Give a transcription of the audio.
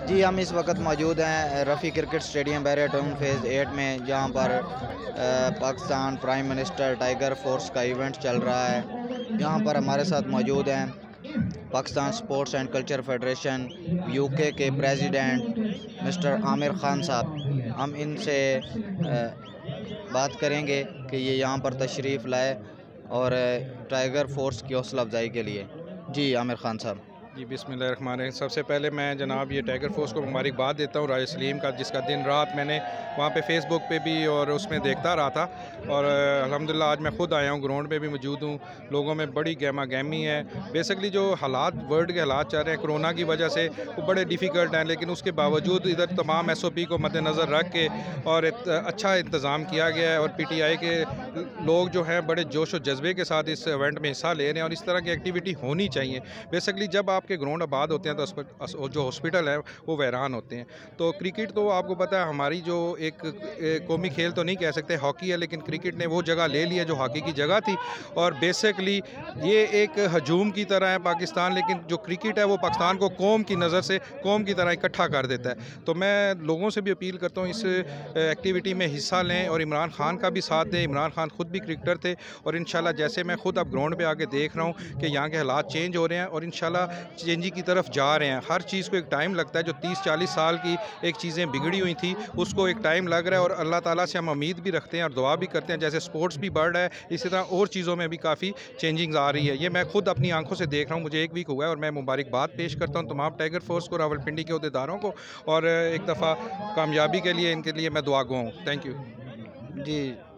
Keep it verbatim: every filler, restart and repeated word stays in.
जी, हम इस वक्त मौजूद हैं Rafi cricket stadium Bahria town phase eight में, जहाँ पर अ, Pakistan prime minister tiger force का इवेंट चल रहा है। यहाँ पर हमारे साथ मौजूद हैं Pakistan sports and culture federation UK के प्रेसिडेंट मिस्टर आमिर खान साहब। हम इनसे अ, बात करेंगे कि ये यहाँ पर तशरीफ़ लाए और टाइगर फोर्स की हौसला अफजाई के लिए। जी आमिर खान साहब। जी बिस्मिल्लाहिर्रहमानिर्रहीम। सबसे पहले मैं जनाब ये टाइगर फोर्स को मुबारकबाद देता हूँ राजा सलीम का, जिसका दिन रात मैंने वहाँ पे फेसबुक पे भी और उसमें देखता रहा था। और अल्हम्दुलिल्लाह आज मैं ख़ुद आया हूँ, ग्राउंड पे भी मौजूद हूँ। लोगों में बड़ी गहमा गहमी है। बेसिकली जो हालात वर्ल्ड के हालात चल रहे हैं कोरोना की वजह से, वो बड़े डिफ़िकल्ट हैं, लेकिन उसके बावजूद इधर तमाम एस ओ पी को मद्देनज़र रख के और अच्छा इंतज़ाम किया गया है। और पी टी आई के लोग जो हैं बड़े जोश और जज्बे के साथ इस इवेंट में हिस्सा ले रहे हैं, और इस तरह की एक्टिविटी होनी चाहिए। बेसिकली जब आपके ग्राउंड आबाद होते हैं तो जो हॉस्पिटल है वो वैरान होते हैं। तो क्रिकेट तो आपको पता है हमारी जो एक कौमी खेल तो नहीं कह सकते, हॉकी है, लेकिन क्रिकेट ने वो जगह ले ली है जो हॉकी की जगह थी। और बेसिकली ये एक हजूम की तरह है पाकिस्तान, लेकिन जो क्रिकेट है वो पाकिस्तान को कौम की नज़र से कौम की तरह इकट्ठा कर देता है। तो मैं लोगों से भी अपील करता हूँ इस एक्टिविटी में हिस्सा लें और इमरान खान का भी साथ दें। इमरान खान खुद भी क्रिकेटर थे, और इंशाल्लाह जैसे मैं खुद अब ग्राउंड पे आके देख रहा हूँ कि यहाँ के हालात चेंज हो रहे हैं और इंशाल्लाह चेंजिंग की तरफ जा रहे हैं। हर चीज़ को एक टाइम लगता है। जो तीस चालीस साल की एक चीज़ें बिगड़ी हुई थी उसको एक टाइम लग रहा है, और अल्लाह ताला से हम उम्मीद भी रखते हैं और दुआ भी करते हैं। जैसे स्पोर्ट्स भी बढ़ रहा है, इसी तरह और चीज़ों में भी काफ़ी चेंजिंग्स आ रही है। ये मैं खुद अपनी आंखों से देख रहा हूँ, मुझे एक वीक हुआ है। और मैं मुबारकबाद पेश करता हूँ तमाम टाइगर फोर्स को, रावलपिंडी के अहदेदारों को, और एक दफ़ा कामयाबी के लिए इनके लिए मैं दुआ गो हूँ। Thank you. जी।